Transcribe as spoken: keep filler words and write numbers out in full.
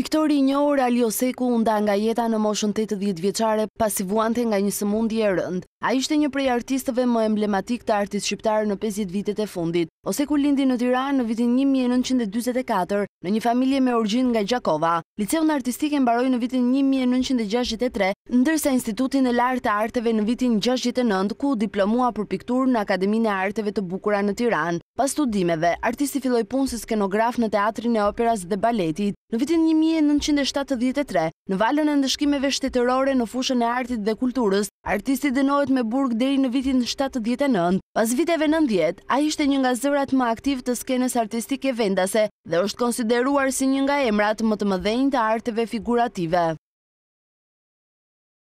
Aktori i njohur Ali Oseku u nda nga jeta në moshën tetëdhjetë vjeçare pasi vuante nga një sëmundje e rëndë. Ai ishte një prej artistëve më emblematik të artit shqiptar në pesëdhjetë vitet e fundit. Oseku lindi në Tiranë në vitin një mijë e nëntëqind e dyzet e katër në një familje me origjinë nga Gjakova. Liceun artistik e mbaroi në vitin një mijë e nëntëqind e gjashtëdhjetë e tre, ndërsa Institutin e Lartë të Arteve në vitin gjashtëdhjetë e nëntë, ku u diplomua për pikturë në Akademinë e Arteve të Bukura në Tiranë. Pas studimeve, artisti filloi punë si skenograf në Teatrin e Operës dhe Baletit. Në vitin një mijë e nëntëqind e shtatëdhjetë e tre, në valën e ndëshkimeve shtetërore në fushën e artit dhe kulturës, artisti dënohet me burg deri në vitin shtatëdhjetë e nëntë. Pas viteve nëntëdhjetë, ai ishte një nga zërat më aktiv të skenës artistike vendase dhe është konsideruar si një nga emrat më të mëdhenj të arteve figurative.